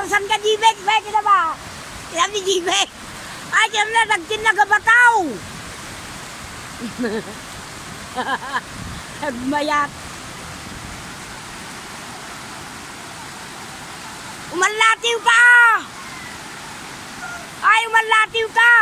1,000 ka Jibek, be, kita ba? Sabi Jibek. Ay, kaya na, nagtin na gabataw. Nagmayat. Umalatiw ka! Ay, umalatiw ka!